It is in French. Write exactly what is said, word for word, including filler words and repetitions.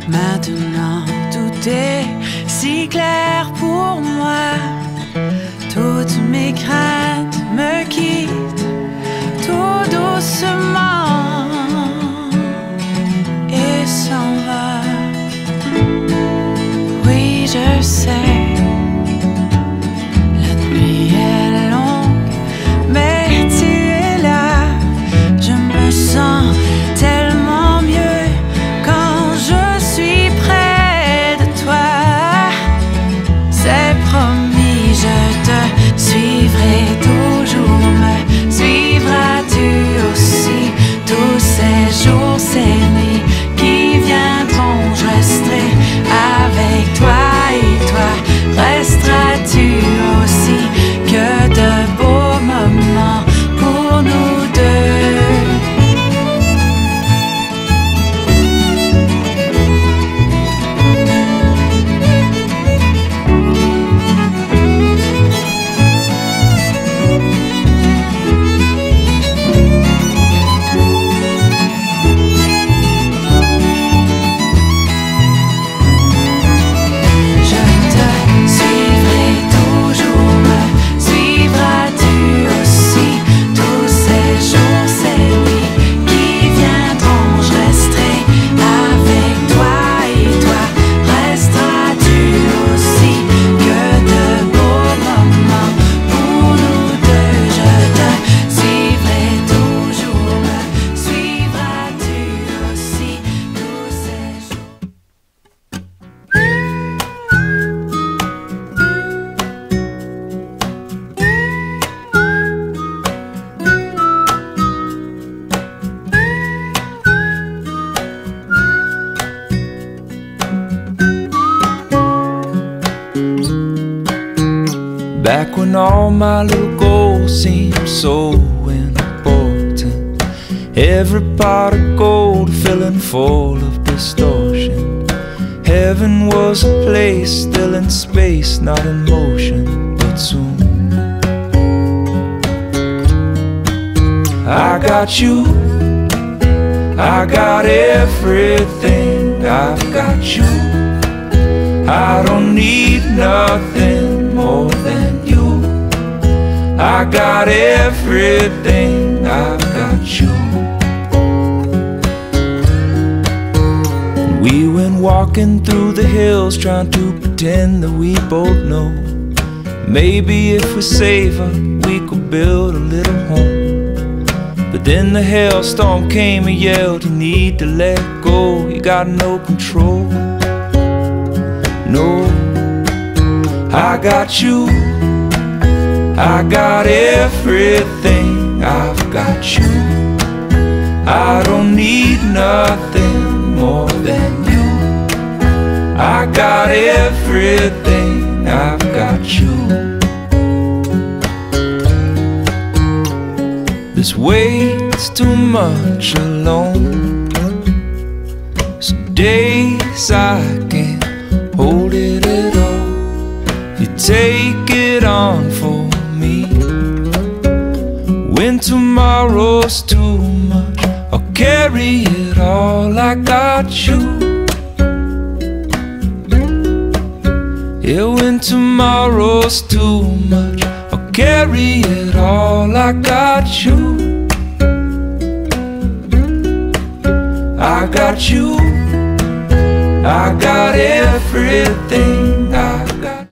Maintenant tout est si clair pour moi. Toutes mes craintes me quittent tout doucement et s'en va. Oui, je sais, la nuit est longue, mais tu es là. Je me sens tellement mieux quand je suis près de toi. C'est promis, je te suivrai toujours. Me suivras-tu aussi tous ces jours, ces nuits qui viendront? Je resterai avec toi et toi resteras-tu aussi? Que de beaux moments pour nous deux. Back when all my little goals seemed so important, every pot of gold filling full of distortion. Heaven was a place still in space, not in motion, but soon I got you, I got everything, I've got you. I don't need nothing more than you. I got everything, I've got you. We went walking through the hills trying to pretend that we both know. Maybe if we save her, we could build a little home. But then the hailstorm came and yelled, you need to let go, you got no control. No, I got you, I got everything, I've got you. I don't need nothing more than you. I got everything, I've got you. This weight's too much alone. Some days I can't hold it at all. You take it on for me. When tomorrow's too much, I'll carry it all. I got you. Yeah, when tomorrow's too much, I'll carry it all. I got you. I got you. I got everything,